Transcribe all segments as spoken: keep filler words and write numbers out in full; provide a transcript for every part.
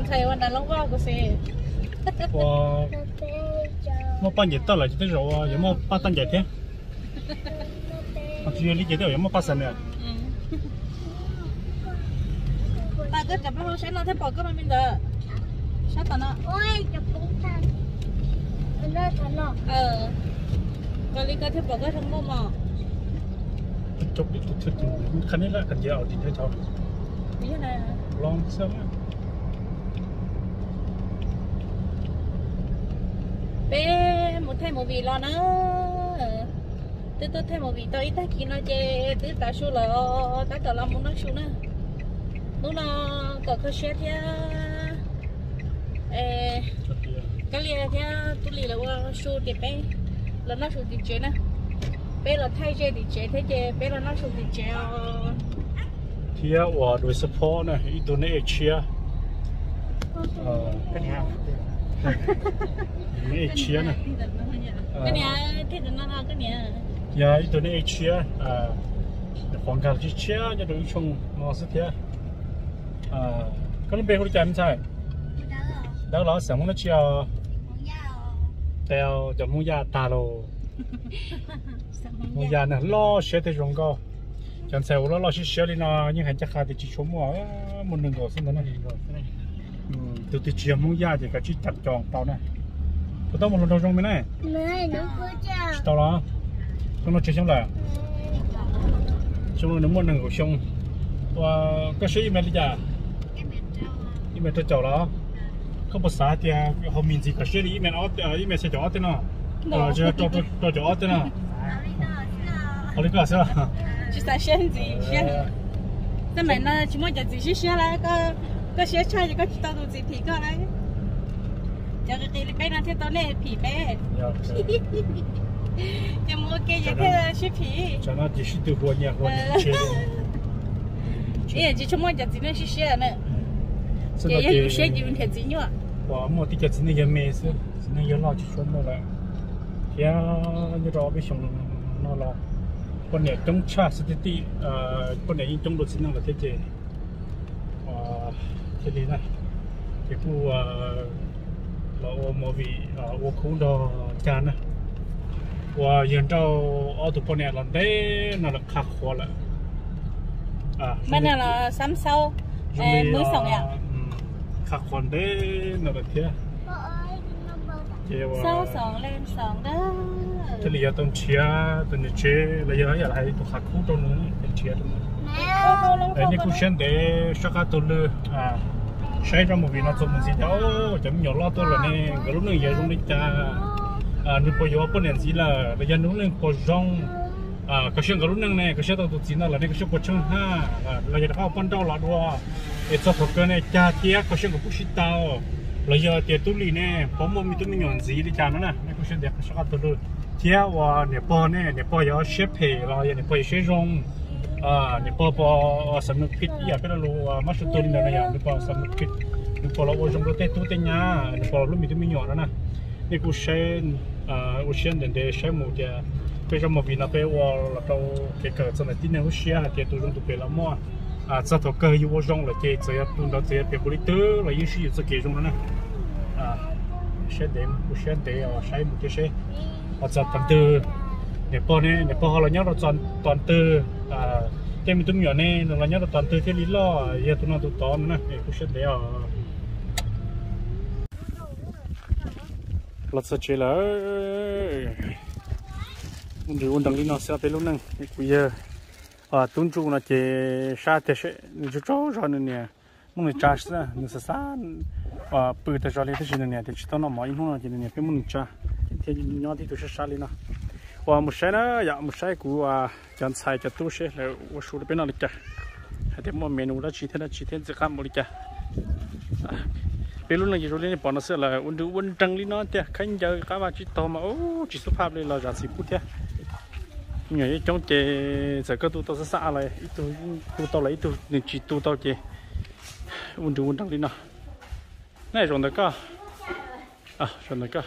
thầyวันนั้นลองว่ากูสิว่าmà bán gì tao lại chỉ rồi à, giờ mà bán tăng gì thế? Mà chỉ lý giải được, giờ mà bán sao nè? Ta cứ chụp bao sáng nó thấy bỏ cái bên mình rồi, sáng tao nó. Ôi, chụp cũng thành, mình đã thành rồi. Ờ, cái lý cái thấy bỏ cái trong mồm mà. Chụp đi, chụp chụp, khăn này là khăn gì ở trên thế cháu? Như thế này. Long sao á? Bé một thay một vị lo nữa, từ từ thay một vị tôi ít thay kia nó chơi, từ ta số là ta cả làm muốn nó số nữa, lúc nó có cái xe thì, cái liền thì tôi liền là qua số thì bé, là nó số thì chơi nè, bé là thay chơi thì chơi thay chơi, bé là nó số thì chơi. Thì à, và đối support nè, ítตัวนี้chia, cái này này chia nè, cái này thì nó là cái này. Dạ, ítตัวนี้chia, à, khoảng cách chỉ chia cho đối chung nó sẽ thế, à, cái nó bé hỗ trợ em sai, đó là sản phẩm nó chia, theo cho mua giá ta lô, mua giá nè, lo sẽ thấy rong cao. Chẳng sao nó lo xíu đi nó nhưng hành chắc khai thì chỉ số mua một đường gỗ xin đó này từ từ chiều mua ra thì cả chỉ chặt tròn tao này tôi tao một lần đầu trong bên này Này, nó có chả. tao đó xong nó chơi xong lại xong rồi nó mua đường gỗ xong và cái sĩ mà đi ra đi mà tôi chào đó không có sao thì họ mình gì cái sĩ đi mà nó đi mà sẽ chọn thế nào rồi cho cho cho chọn thế nào họ đi cái sao chỉ là xem gì xem,แต่เหมือนน่ะชิมว่าจะจีชิเชื่อแล้วก็ก็เชื่อใช่ก็คิดตัวดูจีผีก็อะไรจะก็ตีไปนั่นที่ตอนนี้ผีเป้จะมัวเกยจะแค่ชื่อผีจะน่าจะชื่อตัวหัวเนี่ยหัวเชื่อเอ๊ะจะชิมว่าจะจีนั่นชื่อเชื่อเนี่ยจะยังอยู่เชื่ออยู่ที่จีเนี่ยว่ามัวที่จะจีนี่ยังไม่สิจีนี่ยังรอจะชวนมาแล้วเฮียจะรอไปชมนั่นรอคนเนี่ยต้องชาสถิติเอ่อคนเนี่ยยิ่งต้องลดสิ่งนั้นประเทศเจอ่าทีนี้นะที่ผู้อ่าเราโอมวีอ่าโอคุ้งดอจานนะว่ายังเจ้าเอาตัวคนเนี่ยเราได้นั่นแหละขาขวาละอ่ามันน่ะละซ้ำเศร้าเอ่อมือสองอย่างขาขวาได้นั่นแหละเทียเจ้าเศร้าสองเลนสองเด้อที่เหลือต้องเชียร์ตัวนี้เชียร์แล้วยังอะไรตัวขาคู่ตัวนึงเป็นเชียร์ตัวนึงไอ้นี่กูเช่นเดชกัดตัวเลยอ่าใช้จมูกวินาทีมันสิเจ้าจะมีหยอดล้อตัวละเนี่ยก็รู้หนึ่งอย่างรู้นี่จ้าอ่านึกพออยู่ว่าเป็นอย่างสิละแล้วยังรู้หนึ่งพอจงอ่าก็เชื่อก็รู้หนึ่งเนี่ยก็เชื่อตัวตัวสินะแล้วเนี่ยก็เชื่อพอช่างห้าอ่าเราจะเข้าปั้นเจ้าละด้วยไอ้ตัวถกกันเนี่ยจ้าเทียก็เชื่อกับผู้ชิดเตาเราจะเตี้ยตุ้ลีเนี่ยผมว่ามีตัวมีหย่อนสีที่จานนั่นนะนี่ก็เชื่อเด็กก็ชกัดตัวเลยเที่ยวว่าเนี่ยปอเนี่ยเนี่ยปอยาเชฟเพย์เราอย่างเนี่ยปอยเชฟจงอ่าเนี่ยปอปอสำนึกผิดอย่าเป็นรู้ว่ามาสุดตัวนี่นะอย่างเนี่ยปอสำนึกผิดเนี่ยปอเราว่าจงเราเตะตัวเตะยาเนี่ยปอเรามีตัวมีหย่อนนะนี่กูเชนอ่ากูเชนเดินเดชเชมูเดียไปจมูกวินาเปว่าเราเกิดสมัยที่เนี่ยกูเชียร์เตะตัวจงตัวเปล่ามั่วอ่าจะถูกเกย์อยู่ว่าจงเราเกย์จะปุ่นเราจะเป็นบริเตอร์เรายิ่งชื่อจะเกย์จงนะอ่าเชนเดมกูเชนเดียวใช้มุกเชhọ chọn toàn từ để po này để po họ là nhớ là chọn toàn từ à cái mình tụi nhỏ này là nhớ là toàn từ cái lý lo giờ tụi nó tụi to nữa để cũng sẽ để ở lật sạch là mình dùng đằng lý nó sẽ tới lúc này bây giờ à tuân chủ là chỉ sa thế sẽ chú cháu rồi nè muốn người cha sẽ người sẽ sa à bự thế cho lên thế gì nè thì chỉ tao nó mọi hôm là chỉ nè cái muốn cha thì nhỏ thì tôi sẽ xả lên nó và một cái nữa dạ một cái của chọn xài cho tôi sẽ là một số bên nào được chưa thì một menu đó chỉ thế là chỉ thế sẽ làm một được chưa bên lúc này rồi lên bọn nó sẽ là uốn được uốn trăng lên nó thế khánh giờ các bạn chỉ to mà ô chỉ số pháp lên là giá xịt phút thế người trong chế giờ cái tôi tôi sẽ xả lại tôi tôi tôi lấy tôi chỉ tôi tôi chế uốn được uốn trăng lên nó này rồi được cơ à rồi được cơ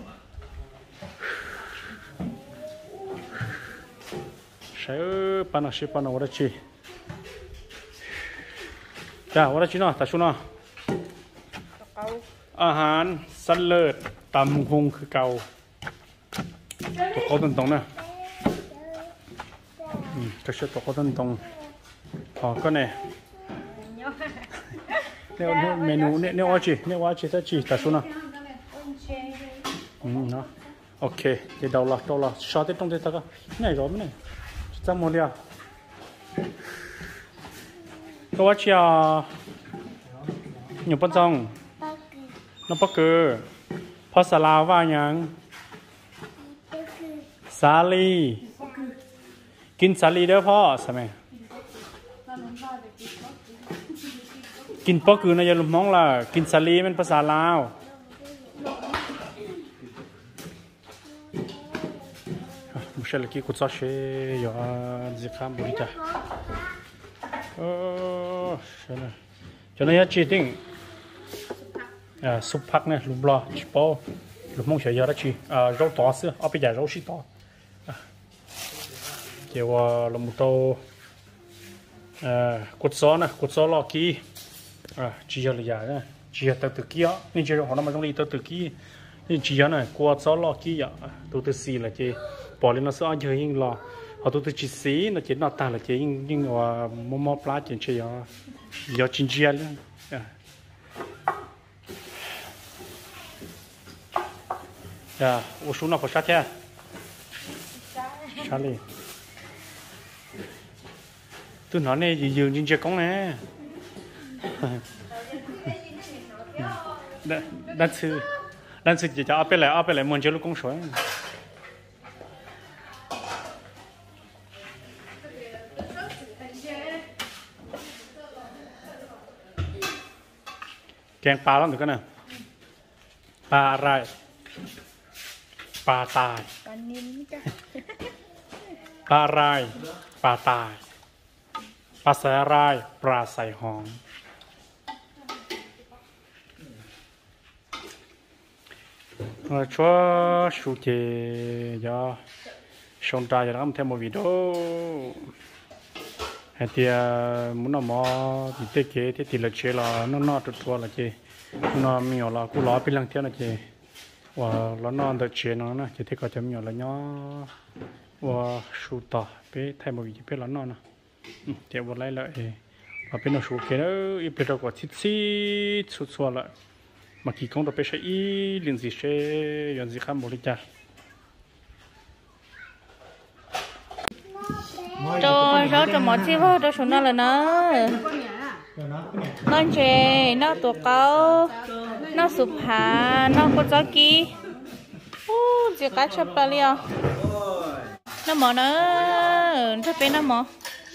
sẽ bán nó sẽ bán nó ở đây cha ở đây chứ nào ta xuống nào อาหารสันเลิศตำคงคือเก่าตัวเขาตรงๆนะอืมก็เชื่อตัวเขาตรงๆพอก็เนี่ยเนี่ยเมนูเนี่ยเนี่ยว่าจีเนี่ยว่าจีถ้าจีแต่สุนัขอืมเนาะโอเคเดี๋ยวเราละเราละชาติตรงเดียวกันเนี่ยก็ไม่เนี่ยจำหมดเลยก็ว่าจีอ่ะอยู่ปนจังน้องปะเกอภาษาลาวว่าอย่างสาลีกินสาลีเด้อพ่อใช่ไหมกินปะเกอนะอย่าลืมมองล่ะกินสาลีเป็นภาษาลาวมุชเลกี้กุศลเชยอย่าจิคามบริจาโอ้ใช่เลยจนนี้จีติงอ่าซุปผักเนี่ยลูกบลาชิปอลูกมงเฉียร์ละชีอ่าเราต่อเสือเอาไปจ่ายเราชิต่อเดี๋ยวเรามุโตอ่ากุศลนะกุศลลอกี้อ่าจีเรียนะจีเตอร์ตะกี้อ่ะนี่จีเราหัวน้ำมันต้องรีเตอร์ตะกี้นี่จีนะกุศลลอกี้อ่ะตัวตัวสีละจีปอลินเราเสือเยอะยิ่งรอเอาตัวตัวจีสีนะจีน่าตาละจียิ่งยิ่งว่ามอมอปลาจีเชียร์ยอดจินเจียเลยอ่า我说那不啥天，啥嘞？tôi nói này gì dường như chưa có nè, đan đan sư đan sư chỉ cho áp lại áp lại muốn cho lúc công số. Kèn pà lắm được cái nào? Pà rai, pà tài, pà rai, pà tài, pà sài rai, pà sài hòn. Rồi cho số chế cho xong ra cho làm thêm một video. Thì muốn nó mò thì tết kế thì thì là chế là nó nó tụt thua là chế nó nhiều là cú ló bên lăng thiên là chế và nó nó được chế nó nè chế thì có chấm nhiều là nhỏ và số tỏ bé thay một vị bé là nó nè chế vào lại lại và bên nó số kế nó ít bên đó có xít xít sụt sụt lại mà kỳ công đó bé sẽ ít liền gì sẽ làm gì khác một đi cha cho cho cho mọi chi vô cho số nó là nó nó chè nó tổ cáo nó sụp hà nó có gió kí ô chỉ cá chép ba liao nó mỏ nó cho bé nó mỏ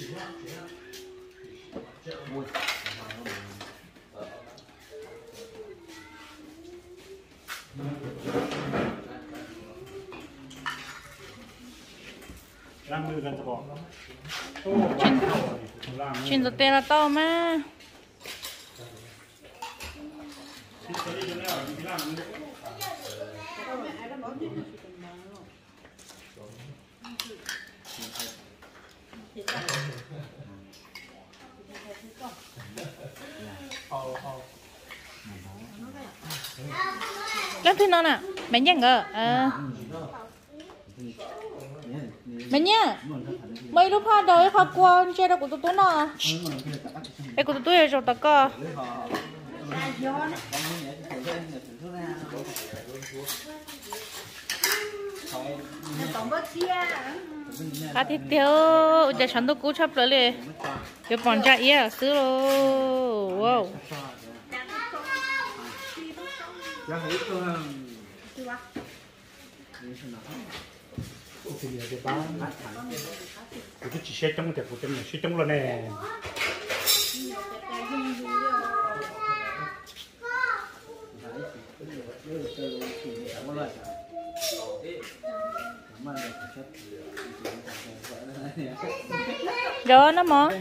chuyện giờ tiền là to mà cái thứ nó nè mày nhang ngờ à mày nhá mấy lúc hai đời học qua chơi đâu của tụi tôi nè cái của tụi tôi rồi tao cơ cá thịt tiêu giờฉันต้องกู้ชับเลยเดี๋ยวปอนจ่าเอี้ยซื้อโลว้าว thì là bán cái chỉ xe trong cái phụ trong này xe trong là nè rồi nó mò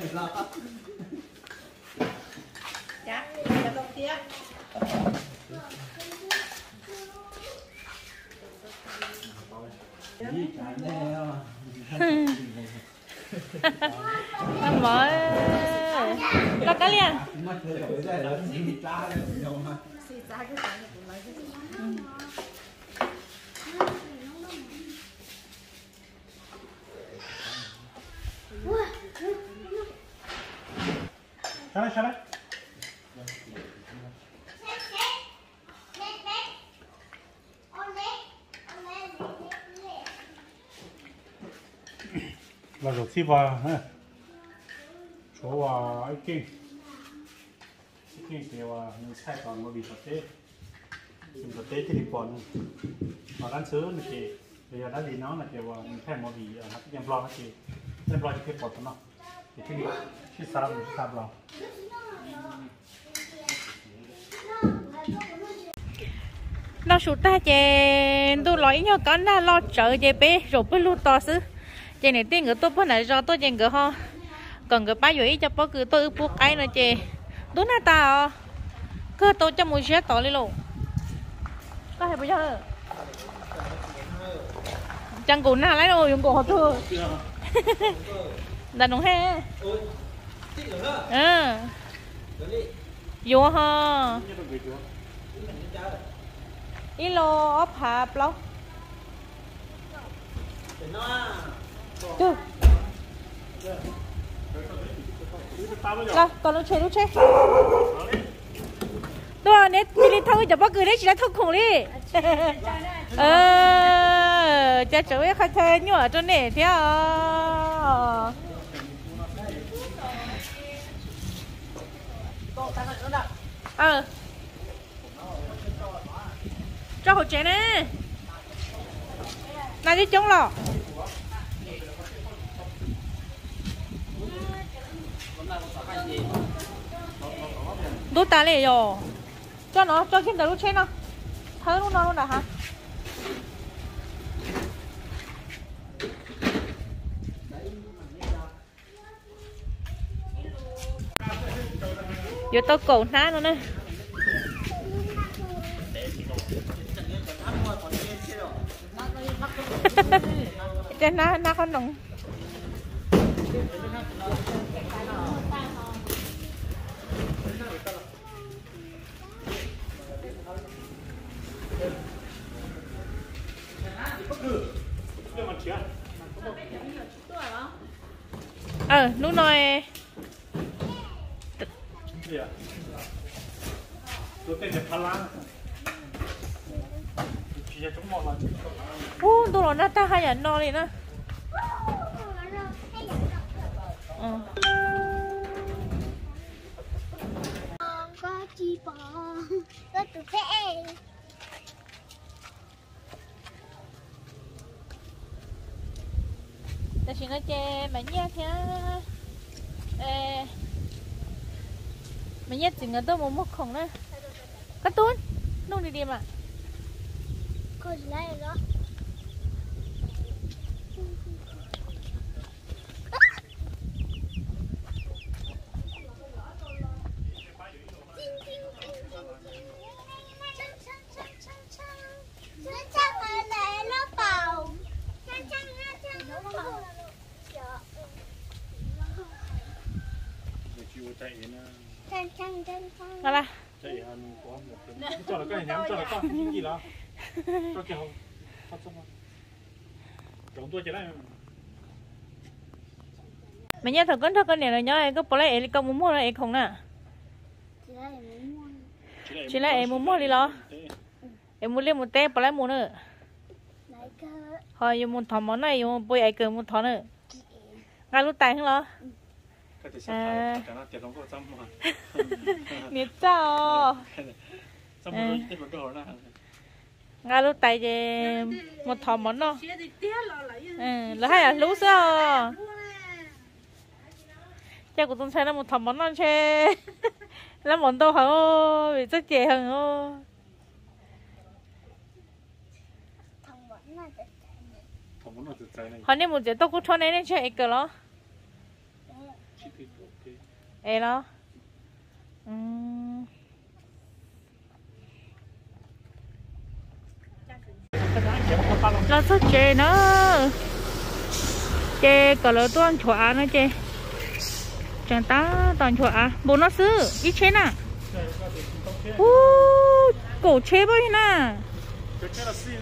ăn mỏi có cá liền Sao đấy, sao đấy? Là rồi xí vào ha, chỗ vào ấy kinh, kinh thì vào những sai còn một vị thật tế, những thật tế thì đi còn, mà đánh sứ này thì bây giờ đã đi nó là kiểu những thay một vị nó em lo nó thì em lo thì cái bột nó, thì cái cái sao mình sao lo. Nó sụt ta chè tôi nói nhau con là lo chợ chè bé rồi bớt luôn to xứ chè này tiền người tôi bớt này do tôi chè người ho còn người ba rồi cho bớt cứ tôi buộc cái nữa chè đúng là ta cứ tôi cho một xe to đi luôn có thể bây giờ chẳng cũng nào lấy rồi dùng cổ họ thưa đàn ông he ừ vô ha ít lô ốp hạp lâu chưa rồi còn lúc chơi lúc chơi tôi nét đi thôi chả bao cười đấy chỉ là thôi khủng đi ờ cha chú ấy khai chơi nhựa cho nè theo ờ cho hộp chén nè này đi chống lò đốt ta lên rồi cho nó cho thêm đỡ lúc chén nào thấy lúc nào luôn đã hả vô tao cổ ná nữa nè trên ná ná con nồng ờ lúc nói ô tôi nói nó ta hay là no đi nè có chi bò có tụi bé ta chỉ nói chè mà nhát nhá ê mà nhát chỉ người tôi muốn một khổng nữa cắt tuôn nông đi đi mà có gì lại đó Ngà la. Cho nó cái nhắm cho nó con những gì đó. Cho kiểu phát xong rồi. Chúng tôi chỉ là mày nhớ thật con thật con này là nhớ có bỏ lại em công muốn mua là em không nè. Chỉ là em muốn mua đi lo. Em muốn lấy một té bỏ lại mua nữa. Thôi em muốn thò món này em bôi ai cần muốn thò nữa. Ngay lúc tay không lo. À. Nhiệt sao? Ngay lúc tay thì một thò món nó. Ừ, là hay là lú sao? Cha của tôi thấy là một thò món non che. Là món đâu hả? Bị rất dễ hơn ô. Họ nên một giờ tôi cũng cho nên nên chơi cái đó. Ê đó. Nó rất chê nữa. Chê cả lỡ toàn chua nó chê. Chẳng ta toàn chua. Bố nó xứ. Ít chê nè. cổ chế bao nhiêu nè chế là xí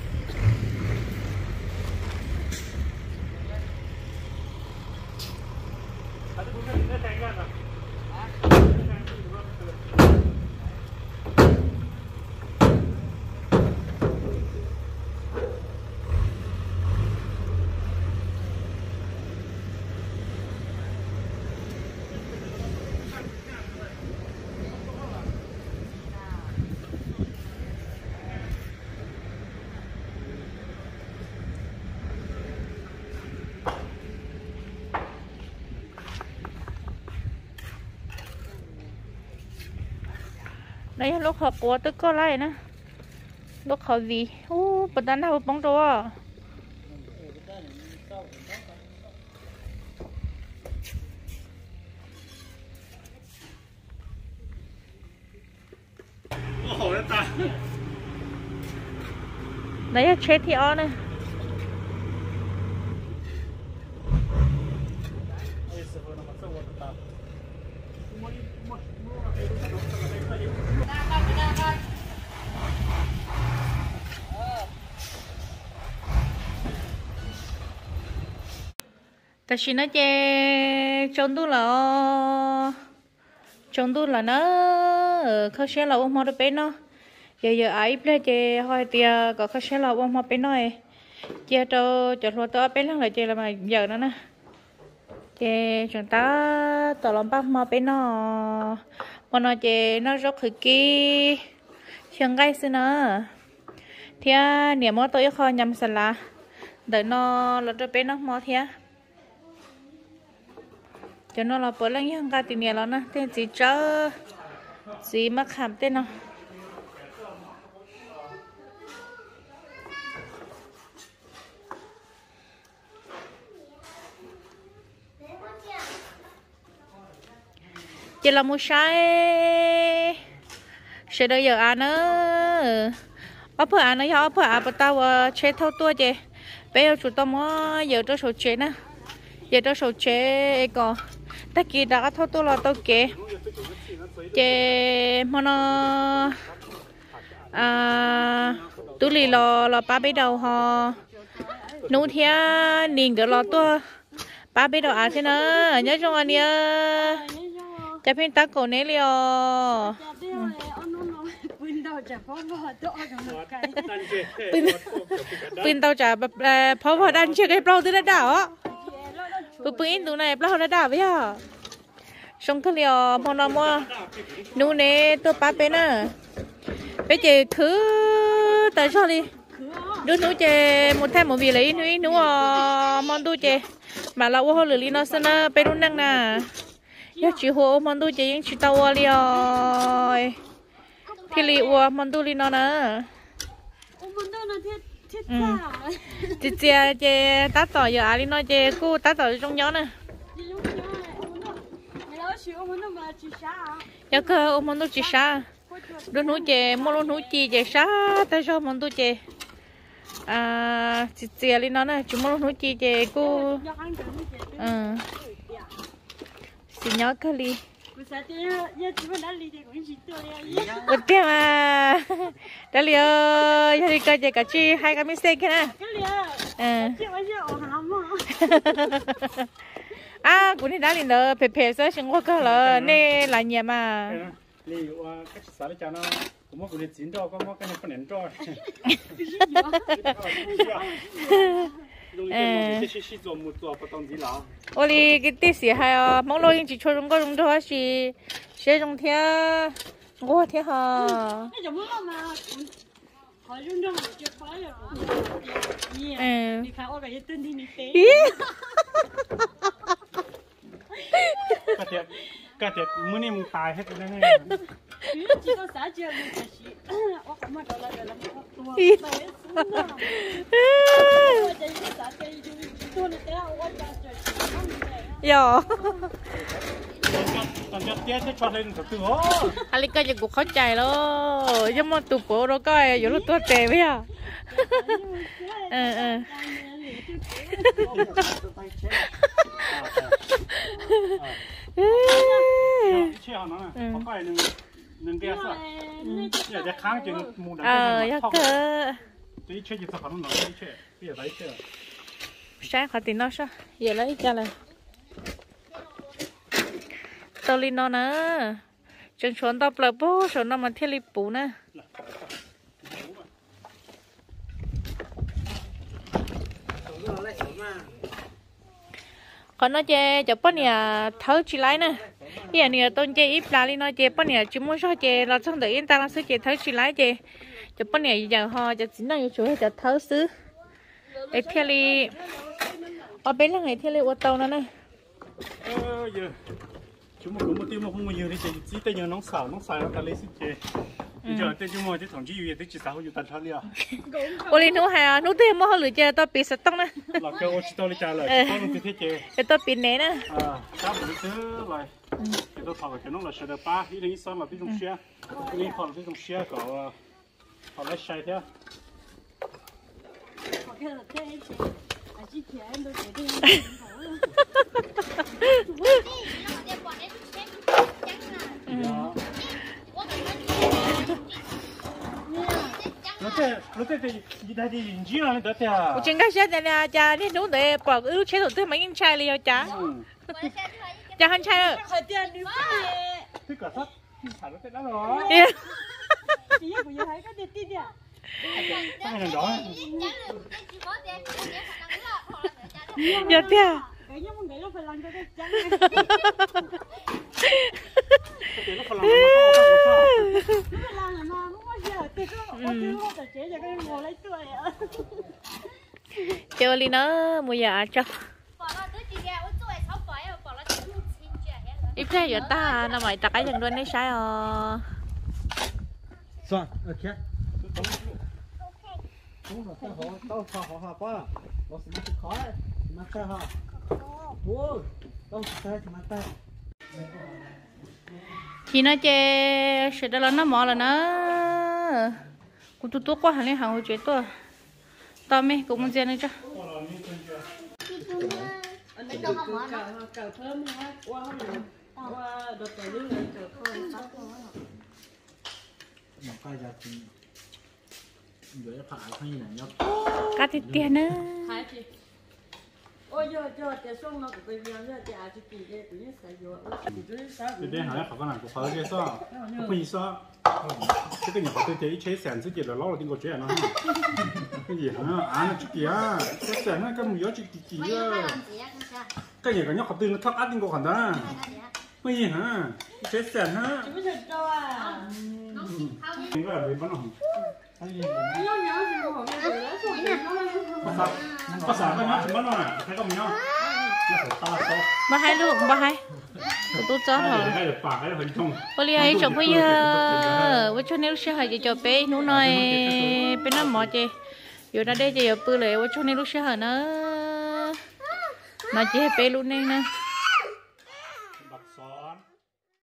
đây lúc họ của tôi có lại nè lúc họ gì ô bật đàn nào bóng đồ đấy là chết thì on này ta chỉ nói che trong tu là trong tu là nó khó xe là ôm hoa được bên nó giờ giờ ấy bây giờ hỏi tia có khó xe là ôm hoa bên nó che cho cho lo to bên là che là mà giờ nó nè che chúng ta tao làm bắp hoa bên nó mà nó che nó rất khử kí chẳng gai xí nữa thì niệm mô tôi khó nhầm sẵn là đợi nó lọt cho bên nó mô thì cho nó là bữa lăng nhang cả tiền nhiều lắm nè, tên chỉ cho chỉ mắc khám tên nào, chỉ là một sai, sẽ đợi giờ ăn nữa, ở bữa ăn nữa, ở bữa ăn bữa tao chế thâu tua chứ, bây giờ chúng ta mới giờ cho số chế nè, giờ cho số chế có ta kia đã thâu tôi là tôi kể chế mà nó à tôi lì lò lò ba bây đầu họ nấu thia nhìn cái lò tôi ba bây đầu à thế nữa nhớ trong anh nhớ chả phim ta cổ nấy liò pin tao chả pháo vào đan chưa cái bao tôi đã đảo á bữa pin tụi này bao đã đảo với hả xong cái liò phong nào mua nụ nè tôi ba bên à bây giờ thứ tại sao đi đứa nụ chè một thêm một vị lấy nụ nụ món tu chè mà là ô hồ lửa nó xin bên luôn năng nè giờ chỉ hồ món tu chè những chỉ tàu liò thì li ô món tu li nó nè chị chè chè tát tỏi giờ ali nói chè cô tát tỏi trong gió nè giờ cơ ôm món tu chỉ sa đôi núi chè mua núi chi chè sa tại sao món tu chè à chị chè ali nó nè chúng mua núi chi chè cô ừ chị nhớ cái li một tiếng à đã liều giờ đi coi chơi cả chi hai cái mistake kia nè à cũng đi đã liền đó phê phê sớ sinh hoạt cơ là nè là nhà mà liều cách xả để cho nó cũng có cái chín cho có có cái này có nén cho ô li cái tết gì hay à mong lo những chỉ cho chúng có chúng cho gì sẽ trong thế ngô thế hả cái thiệt cái thiệtมื้อนี้มึงตายให้กูแน่ๆ Yo. ตอนจะเตี้ยจะชวนเลยถึงตัวอะไรก็จะกูเข้าใจแล้วยังมาตุโปแล้วก็อยู่รู้ตัวเตะไม่อ่ะเออเออเชี่ยวนะเขาใกล้หนึ่ง nên kia sao giờจะค้างจริงมูนเออยักเกอที่เชื่อจะสักคนหน่อยที่เชื่อที่อะไรเชื่อใช่ขอติดน้องใช่เยอะเลยจ้าเลยตัวลินนนะจนชวนตัวเปล่าปูชวนน้ำมันเที่ยวลิปูนะcòn nó chơi chụp bữa nè thấu chỉ lái nè bây giờ tôi chơi ít là đi nó chơi bữa nè chỉ muốn cho chơi là xong tự yên ta là sẽ chơi thấu chỉ lái chơi chụp bữa nè giờ họจะchính làอยู่chỗจะthấu xứ để theo đi ở bên là ngày theo đi ô tô nữa nè ờ giờ chúng mình cũng một tiêu một không bao nhiêu đi chơi chỉ tay nhớ nóng xào nóng xào ta lấy sức chơi giờ tay chúng mình chỉ thằng chỉ yêu tay chỉ sao yêu tan tháo đi à ô li nấu hà nấu thêm mua lửa chơi tao bị sạch tông nè là kêu ô chỉ tao đi chơi lại tao không thích chơi cái tao bị né nè à sao mà cứ lại cái tao thằng cái nó là sợi đờ ba cái này sao mà biết dùng xe cái này họ biết dùng xe có họ lấy xe thế nó thế nó thế thì gì đây thì gì là nó thế à? Trên cái xe này là cha đi nấu để bỏ ưu chế đầu tư mấy anh trai liền cha. Cha anh trai rồi. Thế cả sắt xả nó thế đó rồi. Chị của chị thấy có tiền tiền à? Cái này đó. Giờ thế. Cái nhóc mình cái nó phải làm cho cái trắng. Cái nó phải làm nó Phải làm là mà không có giờ thì có có thứ không thể chế cho cái ngồi lấy tuổi ạ. Chơi đi nó mua giờ cho. Ít ra giờ ta nó mày tặc cái dần đuôi này sai à. Soạn, ở kia. Đúng rồi, tao họ, tao họ họ họ quá. Nó sẽ mất khó đấy. Mất tay họ. Ôi, tao tay thì mất tay. Khi nó chơi sẽ đó là nó mỏ là nó cũng tụt tụt quá hẳn lên hàng hồi chuyện tôi. Tao mày cũng muốn chơi nữa chứ. Cá thịt tiền nữa. Ôi giờ giờ để xong nó cũng bây giờ giờ để ăn cái gì để tụi nó xài vô. Thì đây hả họ có làm của họ cái sao? Không gì sao? Cái cái nhà họ tôi thấy chế sản cái gì là lo là tiếng của chuyện nó. Cái gì hả? À nó chút kìa. Cái sản nó cái mùi gió chút kìa. Cái gì cả nhóc họ tôi nó thắt át tiếng của hắn đó. Cái gì hả? Chế sản hả? Chú biết đâu à? Cái là bị bắn hỏng. Nó nhớ gì mà bây giờ nó xong rồi nó có sản cái mắt mất rồi nè, thấy không nhá? Ba hai luôn, ba hai. Tôi chó hả? Cái là bạc cái là hình thùng. Bố li ấy chồng bây giờ, bố cho nên lúc xưa hay cho bé nú nói bên nó mỏ chị, giờ ra đây chị ở bự lệ bố cho nên lúc xưa hả nó, mà chị bé luôn nên nè.